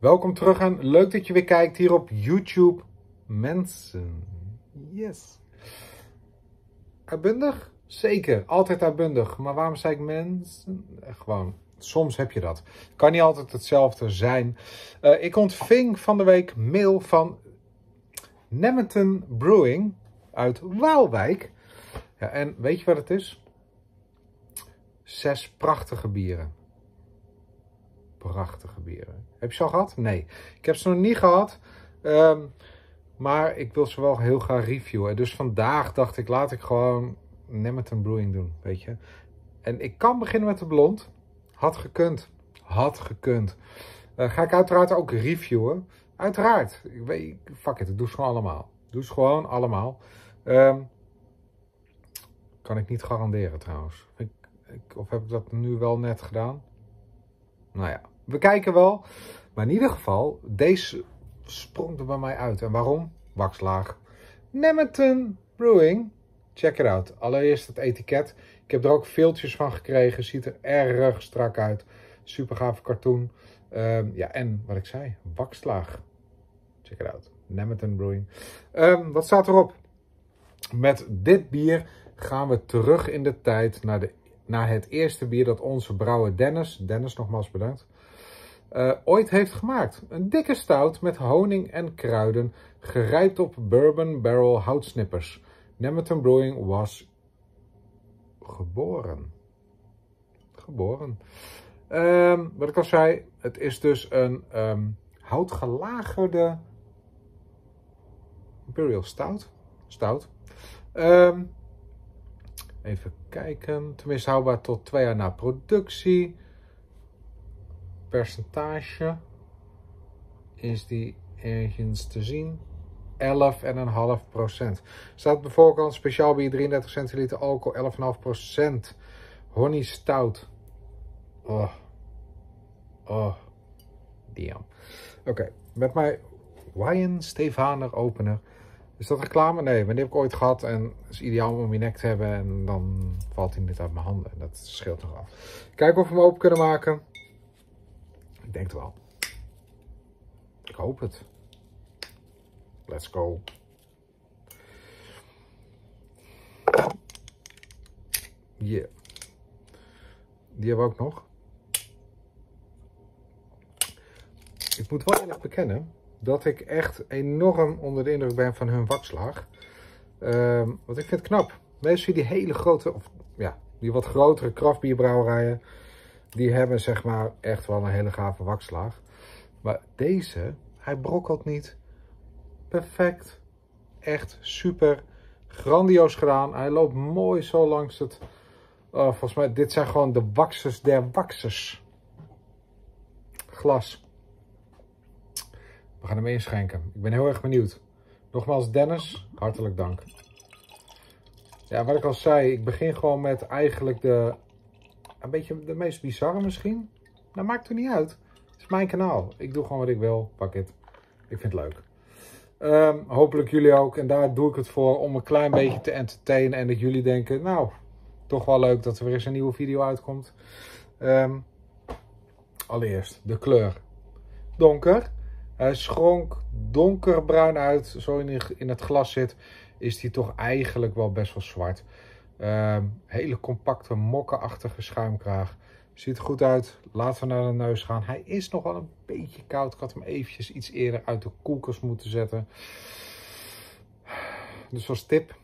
Welkom terug en leuk dat je weer kijkt hier op YouTube. Mensen, yes. Uitbundig? Zeker, altijd uitbundig. Maar waarom zei ik mensen? Gewoon, soms heb je dat. Kan niet altijd hetzelfde zijn. Ik ontving van de week mail van Nemeton Brewing uit Waalwijk. Ja, en weet je wat het is? 6 prachtige bieren. Prachtige bieren. Heb je ze al gehad? Nee. Ik heb ze nog niet gehad. Maar ik wil ze wel heel graag reviewen. Dus vandaag dacht ik, laat ik gewoon Nemeton Brewing doen. Weet je. En ik kan beginnen met de blond. Had gekund. Had gekund. Ga ik uiteraard ook reviewen. Uiteraard. Ik weet, fuck it. Ik doe ze gewoon allemaal. Doe ze gewoon allemaal. Kan ik niet garanderen trouwens. Of heb ik dat nu wel net gedaan? Nou ja. We kijken wel. Maar in ieder geval, deze sprong er bij mij uit. En waarom? Wakslaag. Nemeton Brewing. Check it out. Allereerst het etiket. Ik heb er ook veeltjes van gekregen. Ziet er erg strak uit. Super gaaf cartoon. Ja, en wat ik zei. Wakslaag. Check it out. Nemeton Brewing. Wat staat erop? Met dit bier gaan we terug in de tijd naar het eerste bier dat onze brouwer Dennis nogmaals bedankt, ooit heeft gemaakt. Een dikke stout met honing en kruiden, gerijpt op bourbon barrel houtsnippers. Nemeton Brewing was geboren. Wat ik al zei, het is dus een houtgelagerde Imperial Stout. Even kijken. Tenminste houdbaar tot 2 jaar na productie. Percentage is die ergens te zien. 11,5%. Staat op de voorkant speciaal bier 33 centiliter alcohol 11,5%. Honey stout. Oh. Damn. Oké. Met mijn Wijn Stevaner opener. Is dat reclame? Nee, maar die heb ik ooit gehad. En het is ideaal om je nek te hebben. En dan valt hij niet uit mijn handen. Dat scheelt nogal. Kijken of we hem open kunnen maken. Ik denk het wel. Ik hoop het. Let's go. Yeah. Die hebben we ook nog. Ik moet wel eerlijk bekennen dat ik echt enorm onder de indruk ben van hun wakslaag. Want ik vind het knap. Meestal die hele grote, of ja, die wat grotere kraftbierbrouwerijen, die hebben zeg maar echt wel een hele gave wakslaag. Maar deze, hij brokkelt niet. Perfect. Echt super. Grandioos gedaan. Hij loopt mooi zo langs het. Volgens mij, dit zijn gewoon de waxers der waxers. Glas. We gaan hem inschenken. Ik ben heel erg benieuwd. Nogmaals Dennis, hartelijk dank. Ja, wat ik al zei, ik begin gewoon met eigenlijk een beetje de meest bizarre misschien. Nou, maakt het niet uit. Het is mijn kanaal. Ik doe gewoon wat ik wil. Pak het. Ik vind het leuk. Hopelijk jullie ook. En daar doe ik het voor om een klein beetje te entertainen. En dat jullie denken, nou, toch wel leuk dat er weer eens een nieuwe video uitkomt. Allereerst de kleur. Donker. Hij schonk donkerbruin uit. Zo in het glas zit, is hij toch eigenlijk wel best wel zwart. Hele compacte, mokkenachtige schuimkraag. Ziet er goed uit. Laten we naar de neus gaan. Hij is nog wel een beetje koud. Ik had hem eventjes iets eerder uit de koelkast moeten zetten. Dus als tip.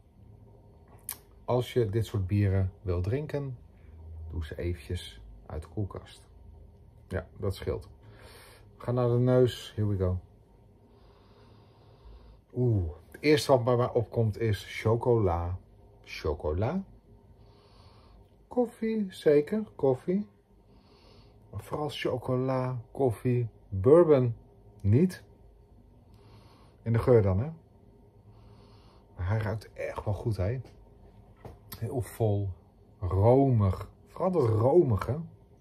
Als je dit soort bieren wil drinken, doe ze eventjes uit de koelkast. Ja, dat scheelt. We gaan naar de neus. Here we go. Het eerste wat bij mij opkomt is chocola. Chocola. Koffie, zeker. Koffie. Maar vooral chocola, koffie, bourbon niet. In de geur dan, hè. Maar hij ruikt echt wel goed, hè. Heel vol. Romig. Vooral dat romige.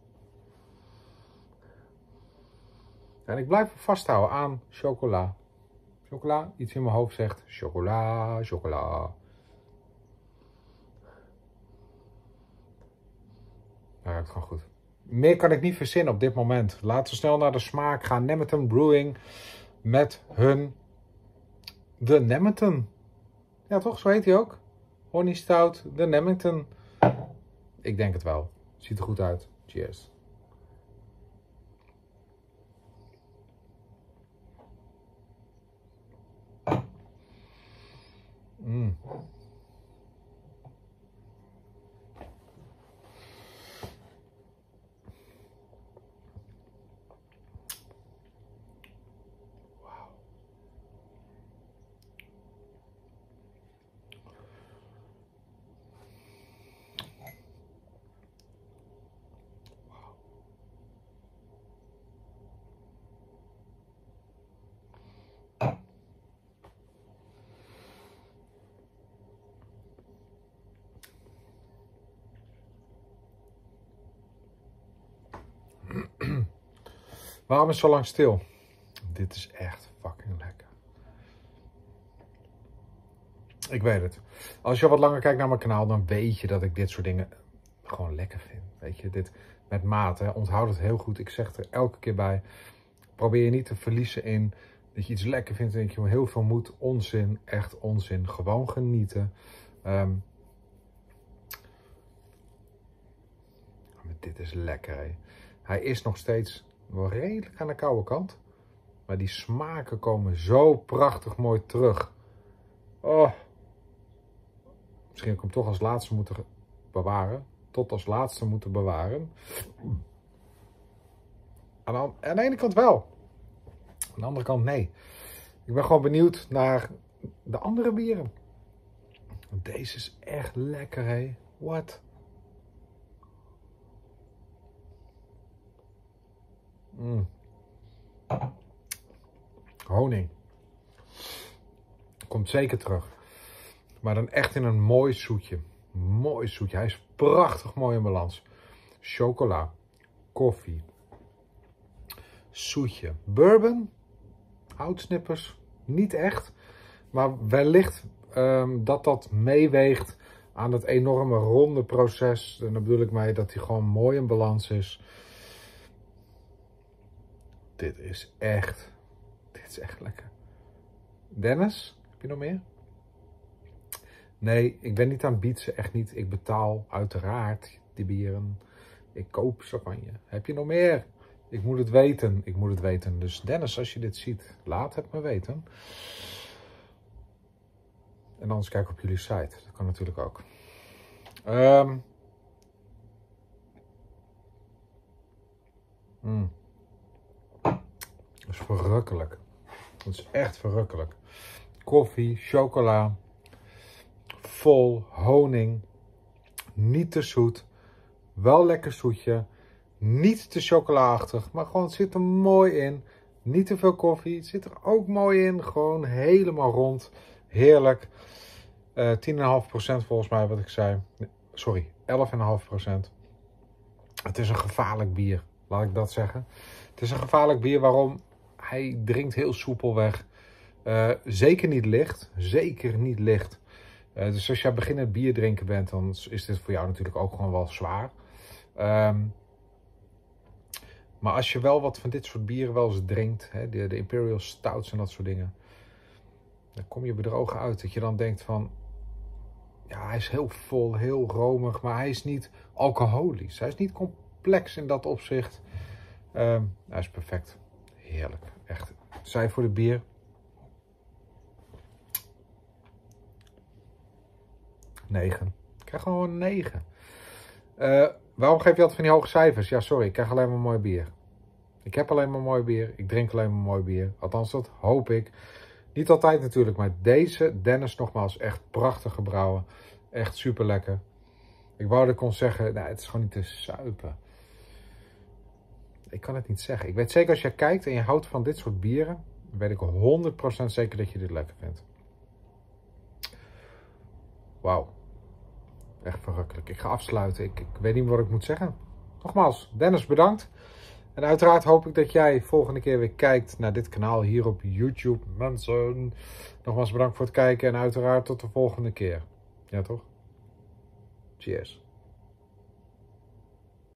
En ik blijf vasthouden aan chocola. Chocola, iets in mijn hoofd zegt chocola, chocola. Hij ruikt gewoon goed. Meer kan ik niet verzinnen op dit moment. Laten we snel naar de smaak gaan. Nemerton Brewing met de Nemerton. Ja toch, zo heet hij ook. Honey Stout, de Nemerton. Ik denk het wel. Ziet er goed uit. Cheers. Mm. Waarom is het zo lang stil? Dit is echt fucking lekker. Ik weet het. Als je wat langer kijkt naar mijn kanaal, dan weet je dat ik dit soort dingen gewoon lekker vind. Weet je, dit met mate. Hè? Onthoud het heel goed. Ik zeg er elke keer bij. Probeer je niet te verliezen in dat je iets lekker vindt en dat je heel veel moet. Onzin, echt onzin. Gewoon genieten. Dit is lekker, hè. Hij is nog steeds wel redelijk aan de koude kant. Maar die smaken komen zo prachtig mooi terug. Oh. Misschien heb ik hem toch als laatste moeten bewaren. Tot als laatste moeten bewaren. Aan de ene kant wel. Aan de andere kant nee. Ik ben gewoon benieuwd naar de andere bieren. Deze is echt lekker, hé. What? Honing. Komt zeker terug. Maar dan echt in een mooi zoetje. Mooi zoetje. Hij is prachtig mooi in balans. Chocola. Koffie. Zoetje. Bourbon. Houtsnippers. Niet echt. Maar wellicht dat meeweegt aan het enorme ronde proces. En dan bedoel ik mee dat hij gewoon mooi in balans is. Dit is echt lekker. Dennis, heb je nog meer? Nee, ik ben niet aan het bietsen, echt niet. Ik betaal uiteraard die bieren. Ik koop ze van je. Heb je nog meer? Ik moet het weten. Ik moet het weten. Dus Dennis, als je dit ziet, laat het me weten. En anders kijk op jullie site. Dat kan natuurlijk ook. Dat is verrukkelijk. Dat is echt verrukkelijk. Koffie, chocola, vol, honing, niet te zoet, wel lekker zoetje, niet te chocolaachtig, maar gewoon het zit er mooi in. Niet te veel koffie, het zit er ook mooi in, gewoon helemaal rond, heerlijk. 10,5% volgens mij wat ik zei, sorry, 11,5%. Het is een gevaarlijk bier, laat ik dat zeggen. Het is een gevaarlijk bier, waarom? Hij drinkt heel soepel weg. Zeker niet licht. Zeker niet licht. Dus als jij beginnend bier drinken bent, dan is dit voor jou natuurlijk ook gewoon wel zwaar. Maar als je wel wat van dit soort bieren wel eens drinkt, hè, de Imperial Stouts en dat soort dingen, dan kom je bedrogen uit. Dat je dan denkt van, ja, hij is heel vol, heel romig, maar hij is niet alcoholisch. Hij is niet complex in dat opzicht. Hij is perfect. Heerlijk. Echt. Zij voor de bier. 9. Ik krijg gewoon een 9. Waarom geef je altijd van die hoge cijfers? Ja, sorry. Ik krijg alleen maar mooi bier. Ik heb alleen maar mooi bier. Ik drink alleen maar mooi bier. Althans, dat hoop ik. Niet altijd natuurlijk, maar deze Dennis nogmaals echt prachtig gebrouwen. Echt super lekker. Ik wou dat ik kon zeggen, nou, het is gewoon niet te suipen. Ik kan het niet zeggen. Ik weet zeker als je kijkt en je houdt van dit soort bieren, weet ik 100% zeker dat je dit lekker vindt. Wauw. Echt verrukkelijk. Ik ga afsluiten. Ik weet niet meer wat ik moet zeggen. Nogmaals, Dennis bedankt. En uiteraard hoop ik dat jij volgende keer weer kijkt naar dit kanaal hier op YouTube. Mensen, nogmaals bedankt voor het kijken en uiteraard tot de volgende keer. Ja toch? Cheers.